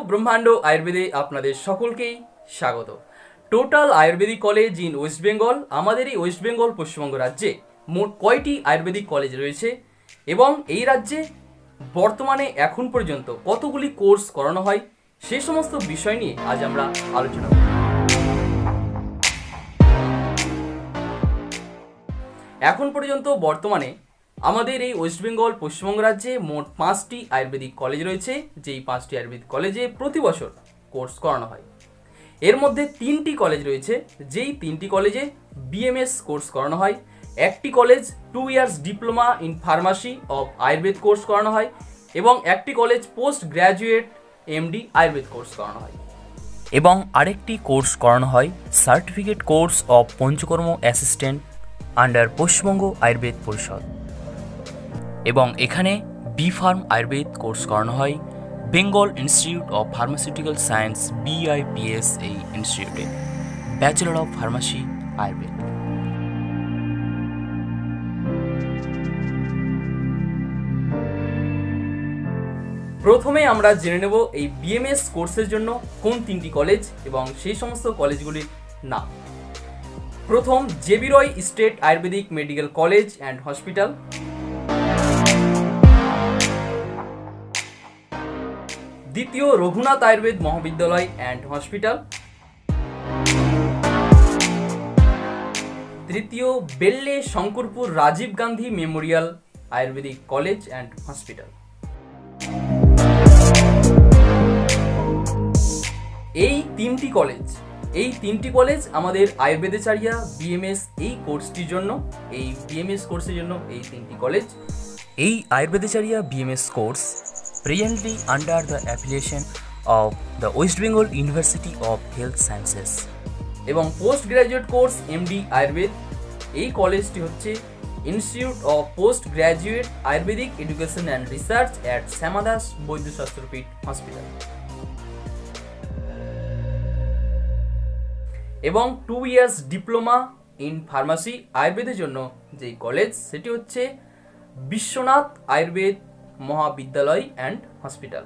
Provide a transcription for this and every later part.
ব্রহ্মাণ্ড আয়ুর্বেদে আপনাদের সকলকেই স্বাগত। Total Ayurvedic college in West Bengal, আমাদের এই ওয়েস্ট বেঙ্গল পশ্চিমবঙ্গ রাজ্যে মোট কয়টি আয়ুর্বেদিক কলেজ রয়েছে এবং এই রাজ্যে বর্তমানে এখন পর্যন্ত কতগুলি কোর্স করানো হয় সেই সমস্ত বিষয় নিয়ে আজ আমরা আলোচনা করব। এখন পর্যন্ত বর্তমানে আমাদের এই ওয়েস্ট বেঙ্গল পশ্চিমবঙ্গ রাজ্যে মোট 5টি আয়ুর্বেদিক কলেজ রয়েছে, যেই 5টি আয়ুর্বেদিক কলেজে প্রতি বছর কোর্স করানো হয়। এর মধ্যে 3টি কলেজ রয়েছে, যেই 3টি কলেজে বিএমএস কোর্স করানো হয়। একটি college 2 years diploma in pharmacy of Ayurveda course করানো হয় এবং একটি college post graduate MD Ayurveda course করানো হয়। এবং আরেকটি কোর্স করানো হয় certificate course of Panchakarma assistant under Paschimbanga Ayurveda Parishad. এবং এখানে বি ফার্ম আয়ুর্বেদ কোর্স করানো হয় Bengal Institute of Pharmaceutical Science BIPS এই ইনস্টিটিউটে, ব্যাচেলর অফ ফার্মাসি আয়ুর্বেদ। প্রথমে আমরা জেনে নেব এই বিএমএস কোর্সের জন্য কোন 3টি কলেজ এবং সেই সমস্ত কলেজগুলির নাম। প্রথম, JB Roy state Ayurvedic medical college and hospital. দ্বিতীয়, রঘুনাথ আয়ুর্বেদ মহাবিদ্যালয় অ্যান্ড হসপিটাল। তৃতীয়, Belle Shankarpur Rajiv Gandhi memorial Ayurvedic college and hospital. এই তিনটি কলেজ আমাদের আয়ুর্বেদাচার্য বিএমএস এই কোর্সটির জন্য, এই বিএমএস কোর্সের জন্য এই 3টি কলেজ। এই Ayurvedacharya BMS course presently under the affiliation of the West Bengal University of Health Sciences. এবং post graduate course MD Ayurveda, এই কলেজটি হচ্ছে Institute of Post Graduate Ayurvedic Education and Research at Shyamadas Vaidyashastrapith Hospital. এবং 2 ইয়ার্স ডিপ্লোমা ইন ফার্মাসি আয়ুর্বেদের জন্য যেই college, সেটি হচ্ছে বিশ্বনাথ আয়ুর্বেদ মহাবিদ্যালয় অ্যান্ড হসপিটাল।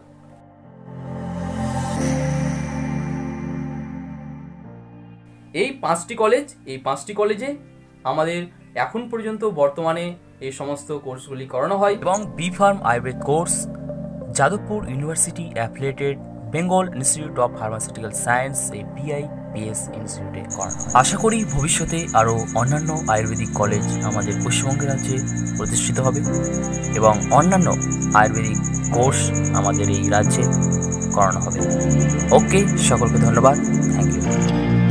এই 5টি কলেজে আমাদের এখন পর্যন্ত বর্তমানে এই সমস্ত কোর্সগুলি করানো হয়। এবং B Pharm Ayurveda course Jadavpur University affiliated Bengal Institute of Pharmaceutical Science এই BIPS ইনস্টিটিউটে করানো হয়। আশা করি ভবিষ্যতে আরও অন্যান্য আয়ুর্বেদিক কলেজ আমাদের পশ্চিমবঙ্গ রাজ্যে প্রতিষ্ঠিত হবে এবং অন্যান্য আয়ুর্বেদিক কোর্স আমাদের এই রাজ্যে করানো হবে। ওকে, সকলকে ধন্যবাদ, থ্যাংক ইউ।